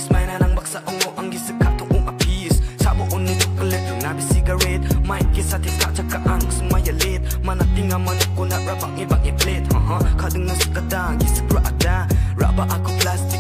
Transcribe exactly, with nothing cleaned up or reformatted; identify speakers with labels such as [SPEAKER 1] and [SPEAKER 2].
[SPEAKER 1] Is mainan ang baksa ungo ang gisakatong ung apis Sabuon ni chocolate yung nabi cigarette Might kisa tika tsaka ang sumayalit Manatinga manok ko na rabang ibang iplit Haha, kadang nasa kada, gisakra ada Raba ako plastic